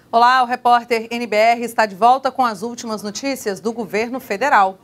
Olá, o repórter NBR está de volta com as últimas notícias do governo federal.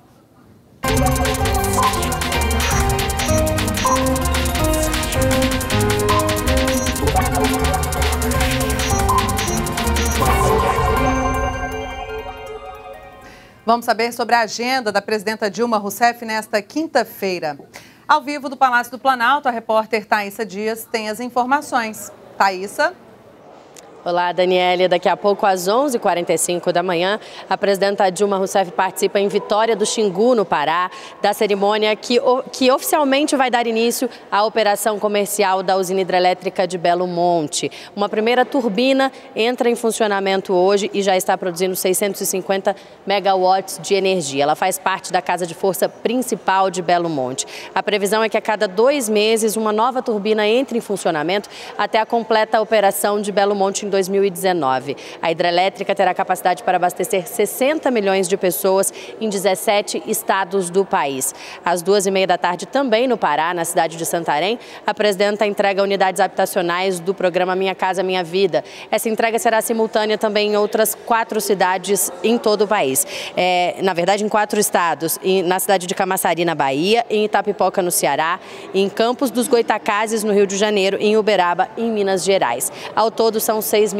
Vamos saber sobre a agenda da presidenta Dilma Rousseff nesta quinta-feira. Ao vivo do Palácio do Planalto, a repórter Thaísa Dias tem as informações. Thaísa? Olá, Daniele. Daqui a pouco, às 11h45 da manhã, a presidenta Dilma Rousseff participa em Vitória do Xingu, no Pará, da cerimônia que oficialmente vai dar início à operação comercial da usina hidrelétrica de Belo Monte. Uma primeira turbina entra em funcionamento hoje e já está produzindo 650 megawatts de energia. Ela faz parte da casa de força principal de Belo Monte. A previsão é que a cada 2 meses uma nova turbina entre em funcionamento até a completa operação de Belo Monte em 2019. A hidrelétrica terá capacidade para abastecer 60 milhões de pessoas em 17 estados do país. Às 2h30 da tarde, também no Pará, na cidade de Santarém, a presidenta entrega unidades habitacionais do programa Minha Casa Minha Vida. Essa entrega será simultânea também em outras 4 cidades em todo o país. Na verdade, em 4 estados, na cidade de Camaçari, na Bahia, em Itapipoca, no Ceará, em Campos dos Goitacazes, no Rio de Janeiro, e em Uberaba, em Minas Gerais. Ao todo, são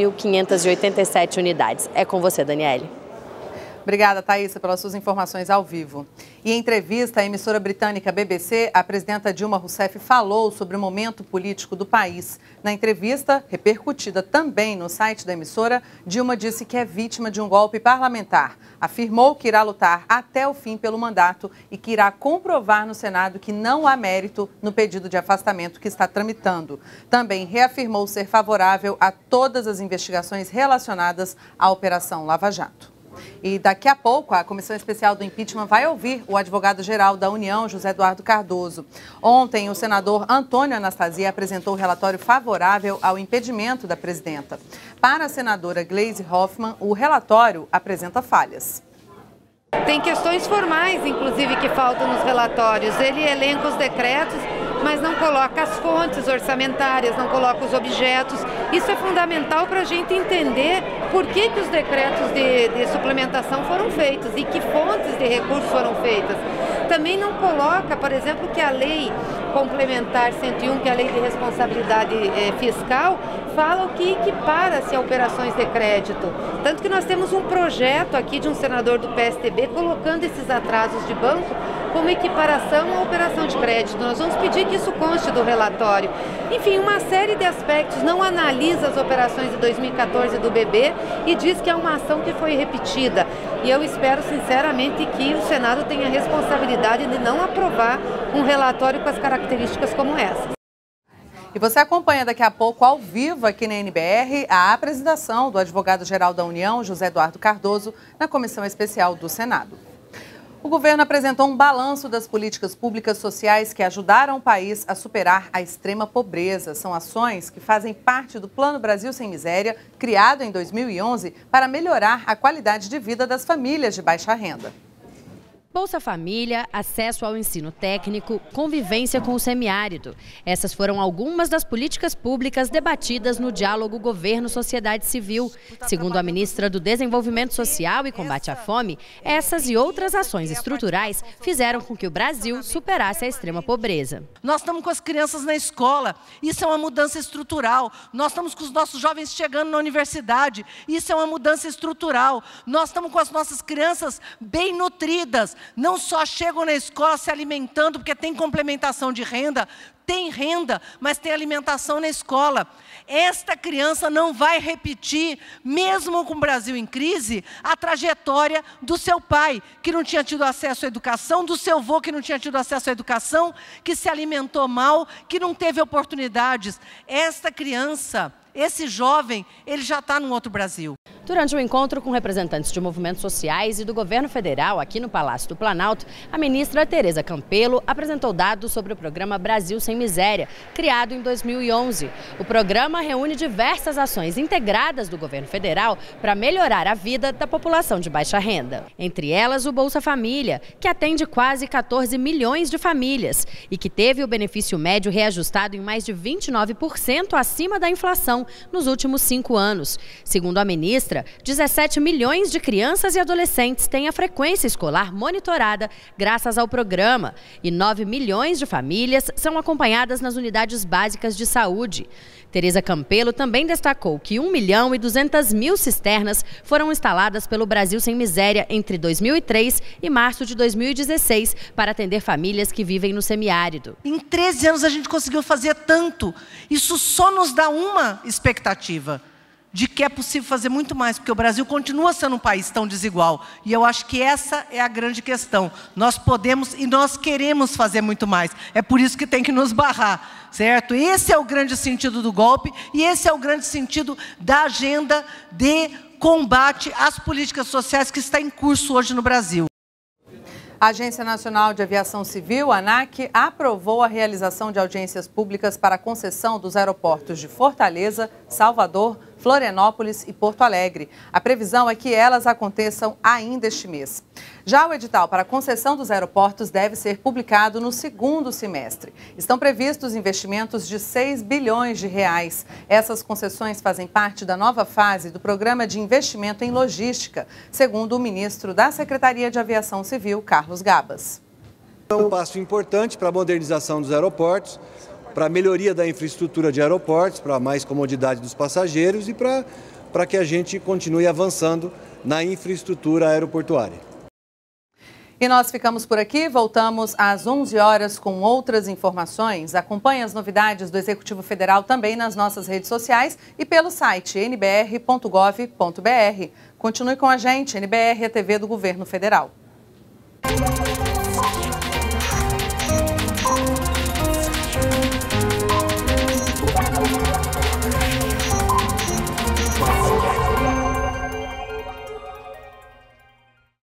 6.587 unidades. É com você, Daniele. Obrigada, Thaísa, pelas suas informações ao vivo. E em entrevista à emissora britânica BBC, a presidenta Dilma Rousseff falou sobre o momento político do país. Na entrevista, repercutida também no site da emissora, Dilma disse que é vítima de um golpe parlamentar. Afirmou que irá lutar até o fim pelo mandato e que irá comprovar no Senado que não há mérito no pedido de afastamento que está tramitando. Também reafirmou ser favorável a todas as investigações relacionadas à Operação Lava Jato. E daqui a pouco, a Comissão Especial do Impeachment vai ouvir o advogado-geral da União, José Eduardo Cardoso. Ontem, o senador Antônio Anastasia apresentou o relatório favorável ao impedimento da presidenta. Para a senadora Gleisi Hoffmann, o relatório apresenta falhas. Tem questões formais, inclusive, que faltam nos relatórios. Ele elenca os decretos, mas não coloca as fontes orçamentárias, não coloca os objetos. Isso é fundamental para a gente entender por que os decretos de suplementação foram feitos e que fontes de recursos foram feitas. Também não coloca, por exemplo, que a lei complementar 101, que é a lei de responsabilidade fiscal, fala o que equipara-se a operações de crédito. Tanto que nós temos um projeto aqui de um senador do PSDB colocando esses atrasos de banco como equiparação à operação de crédito. Nós vamos pedir que isso conste do relatório. Enfim, uma série de aspectos. Não analisa as operações de 2014 do BB e diz que é uma ação que foi repetida. E eu espero, sinceramente, que o Senado tenha a responsabilidade de não aprovar um relatório com as características como essas. E você acompanha daqui a pouco, ao vivo, aqui na NBR, a apresentação do advogado-geral da União, José Eduardo Cardoso, na Comissão Especial do Senado. O governo apresentou um balanço das políticas públicas sociais que ajudaram o país a superar a extrema pobreza. São ações que fazem parte do Plano Brasil Sem Miséria, criado em 2011, para melhorar a qualidade de vida das famílias de baixa renda. Bolsa Família, acesso ao ensino técnico, convivência com o semiárido. Essas foram algumas das políticas públicas debatidas no diálogo Governo-Sociedade Civil. Segundo a ministra do Desenvolvimento Social e Combate à Fome, essas e outras ações estruturais fizeram com que o Brasil superasse a extrema pobreza. Nós estamos com as crianças na escola, isso é uma mudança estrutural. Nós estamos com os nossos jovens chegando na universidade, isso é uma mudança estrutural. Nós estamos com as nossas crianças bem nutridas. Não só chegam na escola se alimentando porque tem complementação de renda, tem renda, mas tem alimentação na escola. Esta criança não vai repetir, mesmo com o Brasil em crise, a trajetória do seu pai, que não tinha tido acesso à educação, do seu avô, que não tinha tido acesso à educação, que se alimentou mal, que não teve oportunidades. Esta criança, esse jovem, ele já está num outro Brasil. Durante o encontro com representantes de movimentos sociais e do governo federal aqui no Palácio do Planalto, a ministra Tereza Campelo apresentou dados sobre o programa Brasil Sem Miséria, criado em 2011. O programa reúne diversas ações integradas do governo federal para melhorar a vida da população de baixa renda. Entre elas, o Bolsa Família, que atende quase 14 milhões de famílias e que teve o benefício médio reajustado em mais de 29% acima da inflação nos últimos 5 anos. Segundo a ministra, ministra, 17 milhões de crianças e adolescentes têm a frequência escolar monitorada graças ao programa e 9 milhões de famílias são acompanhadas nas unidades básicas de saúde. Tereza Campelo também destacou que 1.200.000 cisternas foram instaladas pelo Brasil Sem Miséria entre 2003 e março de 2016 para atender famílias que vivem no semiárido. Em 13 anos a gente conseguiu fazer tanto. Isso só nos dá uma expectativa de que é possível fazer muito mais, porque o Brasil continua sendo um país tão desigual. E eu acho que essa é a grande questão. Nós podemos e nós queremos fazer muito mais. É por isso que tem que nos barrar, certo? Esse é o grande sentido do golpe e esse é o grande sentido da agenda de combate às políticas sociais que está em curso hoje no Brasil. A Agência Nacional de Aviação Civil, ANAC, aprovou a realização de audiências públicas para a concessão dos aeroportos de Fortaleza, Salvador, Florianópolis e Porto Alegre. A previsão é que elas aconteçam ainda este mês. Já o edital para a concessão dos aeroportos deve ser publicado no segundo semestre. Estão previstos investimentos de 6 bilhões de reais. Essas concessões fazem parte da nova fase do Programa de Investimento em Logística, segundo o ministro da Secretaria de Aviação Civil, Carlos Gabas. É um passo importante para a modernização dos aeroportos, para a melhoria da infraestrutura de aeroportos, para mais comodidade dos passageiros e para que a gente continue avançando na infraestrutura aeroportuária. E nós ficamos por aqui, voltamos às 11 horas com outras informações. Acompanhe as novidades do Executivo Federal também nas nossas redes sociais e pelo site nbr.gov.br. Continue com a gente, NBR, a TV do Governo Federal.